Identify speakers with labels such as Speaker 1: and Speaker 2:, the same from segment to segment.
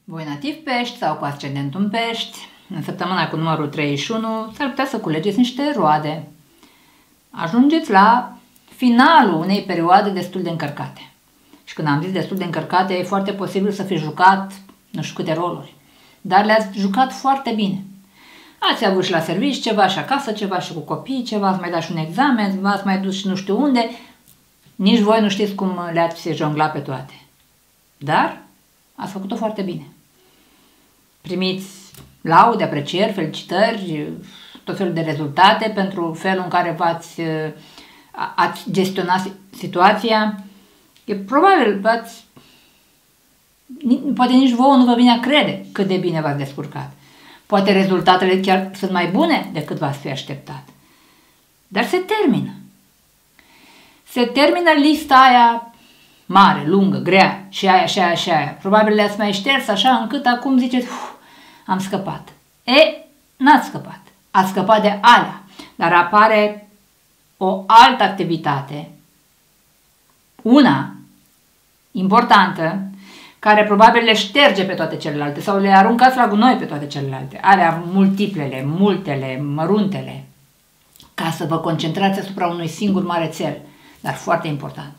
Speaker 1: Voi nativ Pești sau cu ascendentul în Pești, în săptămâna cu numărul 31, s-ar putea să culegeți niște roade. Ajungeți la finalul unei perioade destul de încărcate. Și când am zis destul de încărcate, e foarte posibil să fi jucat nu știu câte roluri. Dar le-ați jucat foarte bine. Ați avut și la serviciu ceva și acasă, ceva și cu copii, ceva, ați mai dat și un examen, v-ați mai dus și nu știu unde. Nici voi nu știți cum le-ați jonglat pe toate. Dar ați făcut-o foarte bine. Primiți laude, aprecieri, felicitări, tot felul de rezultate pentru felul în care ați gestionat situația. E probabil, poate nici vouă nu vă vine a crede cât de bine v-ați descurcat. Poate rezultatele chiar sunt mai bune decât v-ați fi așteptat. Dar se termină. Se termină lista aia mare, lungă, grea, și aia, și aia, și aia. Probabil le-ați mai șters așa încât acum ziceți, am scăpat. N-ați scăpat. Ați scăpat de alea. Dar apare o altă activitate, una importantă, care probabil le șterge pe toate celelalte sau le aruncați la gunoi pe toate celelalte. Alea multiplele, multele, măruntele, ca să vă concentrați asupra unui singur mare țel, dar foarte important.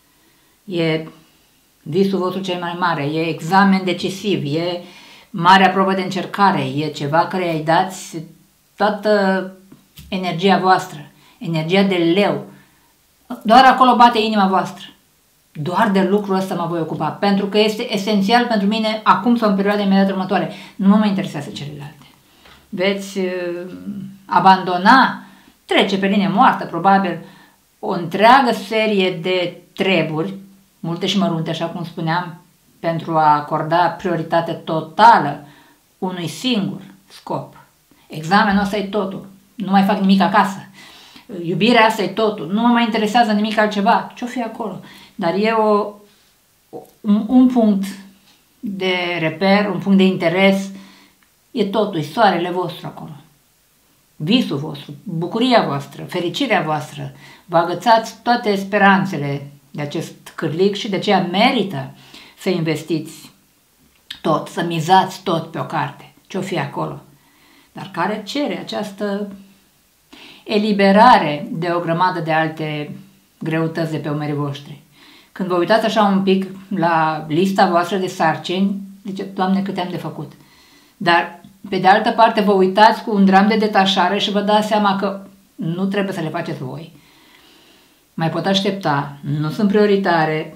Speaker 1: E visul vostru cel mai mare, e examen decisiv, e marea probă de încercare, e ceva care îi dați toată energia voastră, energia de leu. Doar acolo bate inima voastră. Doar de lucrul ăsta mă voi ocupa, pentru că este esențial pentru mine acum sau în perioada imediat următoare. Nu mă mai interesează celelalte. Veți abandona, trece pe linie moartă, probabil, o întreagă serie de treburi, multe și mărunte, așa cum spuneam, pentru a acorda prioritate totală unui singur scop. Examenul ăsta e totul. Nu mai fac nimic acasă. Iubirea asta e totul. Nu mă mai interesează nimic altceva. Ce-o fi acolo? Dar e un punct de reper, un punct de interes. E totul, e soarele vostru acolo. Visul vostru, bucuria voastră, fericirea voastră. Vă agățați toate speranțele de acest cârlig și de aceea merită să investiți tot, să mizați tot pe o carte. Ce-o fi acolo? Dar care cere această eliberare de o grămadă de alte greutăți de pe umerii voștri. Când vă uitați așa un pic la lista voastră de sarcini, ziceți, Doamne, câte am de făcut. Dar, pe de altă parte, vă uitați cu un dram de detașare și vă dați seama că nu trebuie să le faceți voi. Mai pot aștepta, nu sunt prioritare,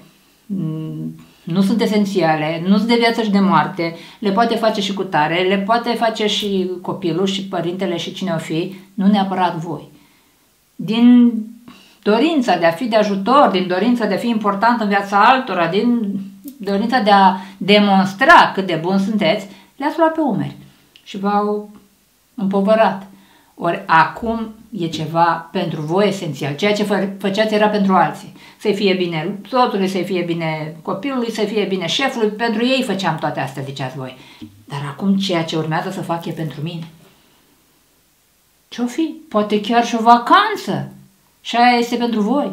Speaker 1: nu sunt esențiale, nu sunt de viață și de moarte, le poate face și cu tare, le poate face și copilul și părintele și cine o fi, nu neapărat voi. Din dorința de a fi de ajutor, din dorința de a fi important în viața altora, din dorința de a demonstra cât de buni sunteți, le-ați luat pe umeri și v-au împovărat. Ori acum e ceva pentru voi esențial. Ceea ce făceați era pentru alții. Să-i fie bine soțului, să-i fie bine copilului, să-i fie bine șefului. Pentru ei făceam toate astea, ziceați voi. Dar acum ceea ce urmează să fac e pentru mine. Ce-o fi? Poate chiar și o vacanță. Și aia este pentru voi.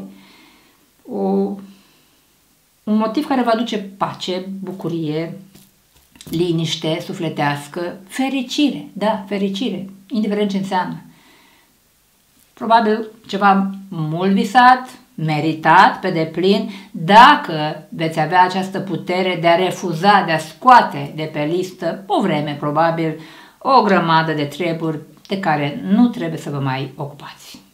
Speaker 1: Un motiv care vă aduce pace, bucurie, liniște sufletească, fericire. Da, fericire. Indiferent ce înseamnă. Probabil ceva mult visat, meritat pe deplin, dacă veți avea această putere de a refuza, de a scoate de pe listă, o vreme probabil, o grămadă de treburi de care nu trebuie să vă mai ocupați.